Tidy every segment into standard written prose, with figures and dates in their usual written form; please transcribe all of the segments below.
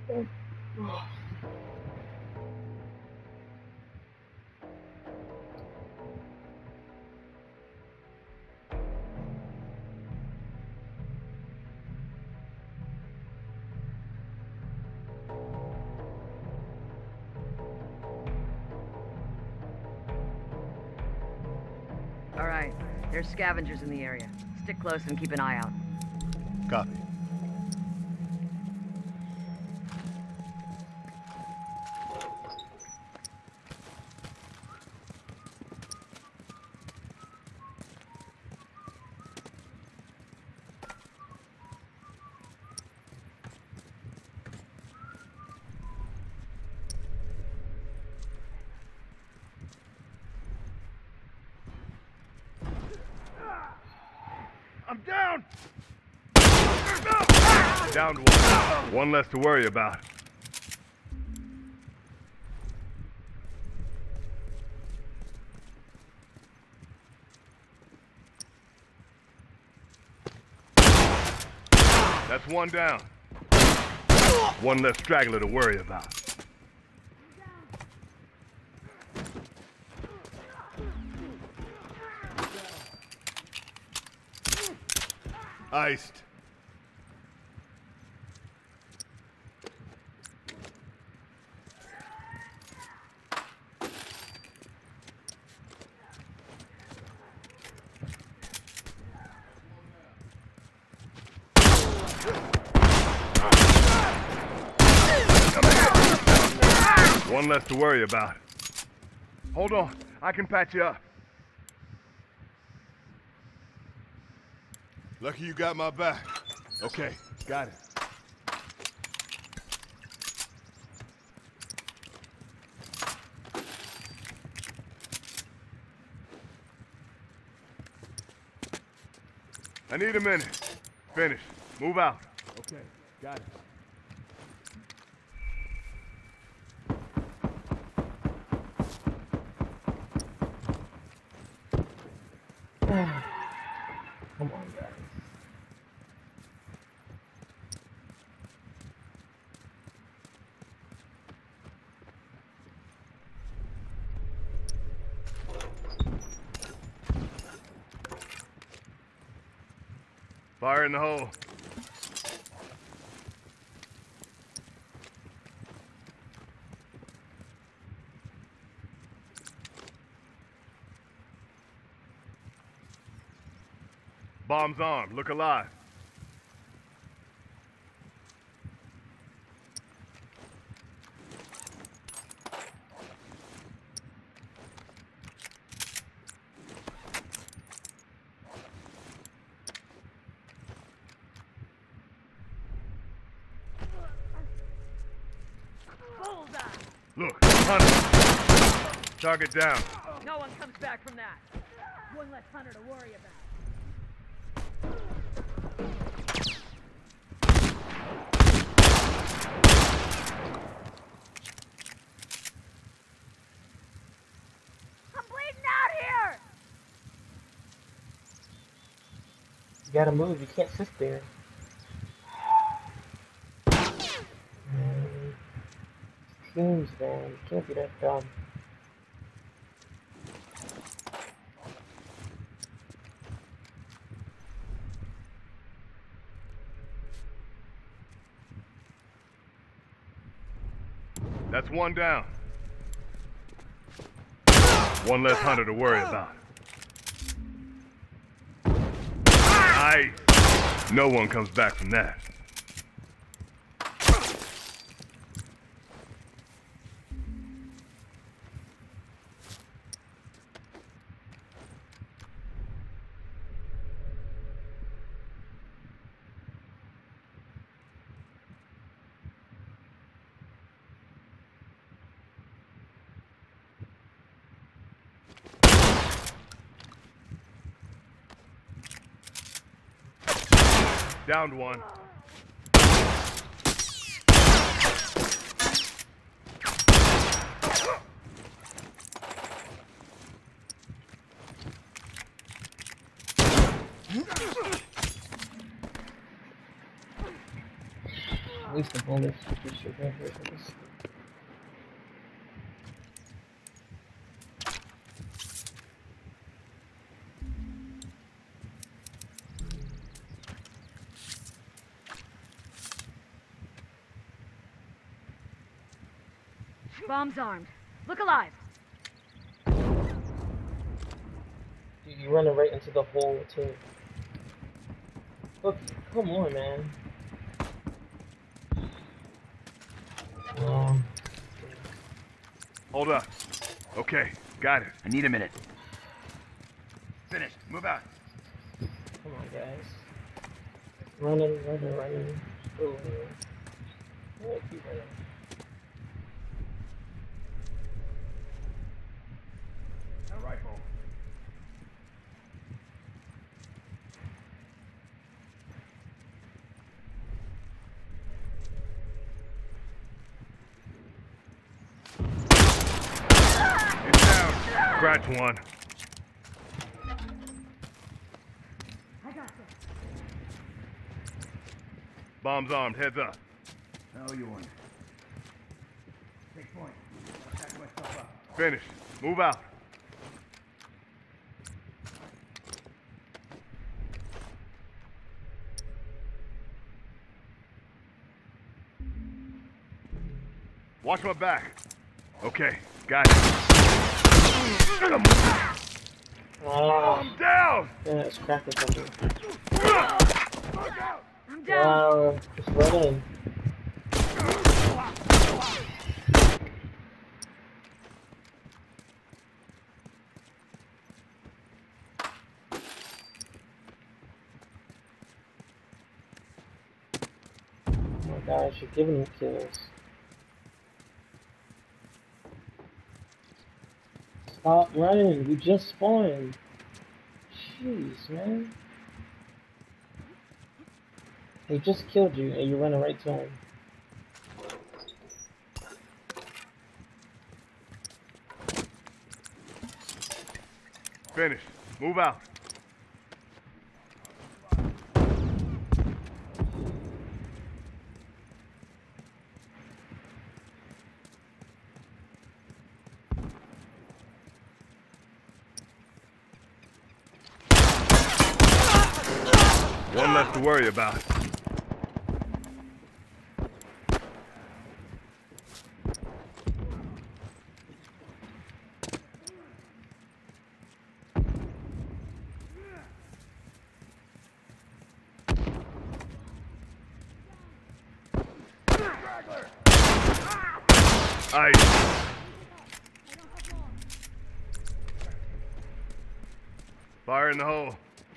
All right, there's scavengers in the area. Stick close and keep an eye out. Copy. I'm down! Downed one. One less to worry about. That's one down. One less straggler to worry about. Iced. One less to worry about. Hold on, I can patch you up. Lucky you got my back. Okay, got it. I need a minute. Finish. Move out. Okay, got it. Come on, guys. Fire in the hole. Bomb's armed. Look alive. Look, Hunter. Target down. No one comes back from that. One less hunter to worry about. I'm bleeding out here! You gotta move, you can't sit there. Teams, man, you can't be that dumb. That's one down. One less hunter to worry about. Nice. No one comes back from that. Downed one. least the bullets should be shooting here for this. Bomb's armed. Look alive. Dude, you running right into the hole too. Look, come on, man. Hold up. Okay, got it. I need a minute. Finished. Move out. Come on, guys. Running. Still running. Yeah, keep running. A rifle. It's down. Scratch one. I got this. Bomb's armed. Heads up. How you want? Take point. I'll pack myself up. Finished. Move out. Watch my back. Okay, got it. Ah, I'm down! yeah, it's cracking something. I'm down. Wow, just running. Oh my gosh, you're giving me kills. Stop running, we just spawned. Jeez, man. He just killed you and you're running right to him. Finished. Move out. One less to worry about. Ice. Fire in the hole.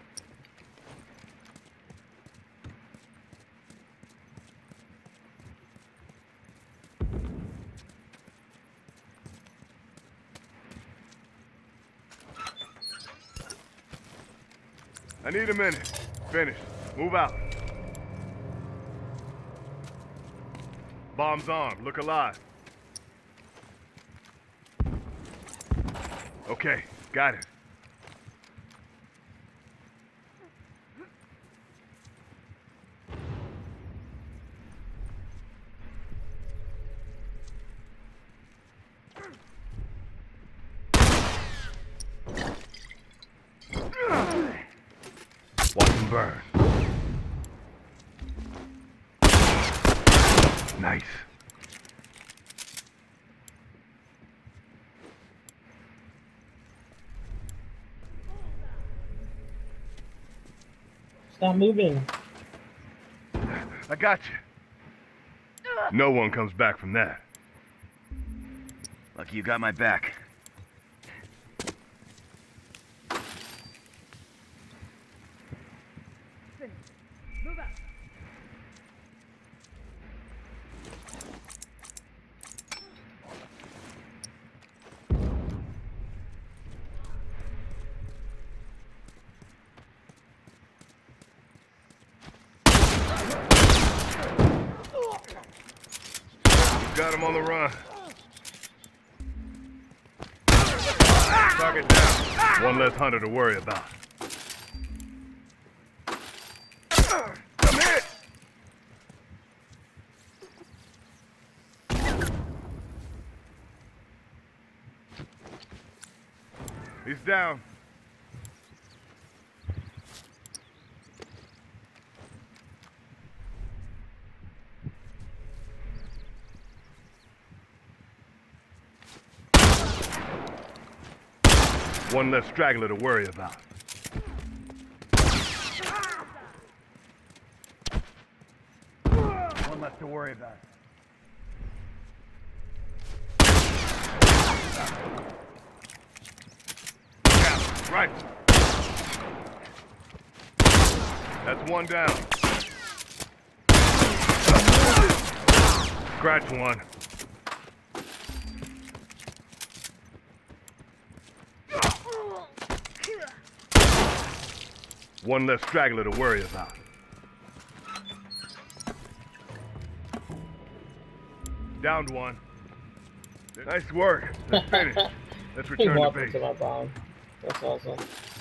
I need a minute. Finished. Move out. Bomb's armed. Look alive. Okay, got it. Watch him burn. Nice. Stop moving. I got you. No one comes back from that. Lucky you got my back. Move out. Got him on the run. Target down. One less hunter to worry about. I'm hit! He's down. One less straggler to worry about. One less to worry about. Yeah, right. That's one down. Scratch one. One less straggler to worry about. Downed one. Nice work. That's finished. Let's He return to walked base. into my bomb. That's awesome.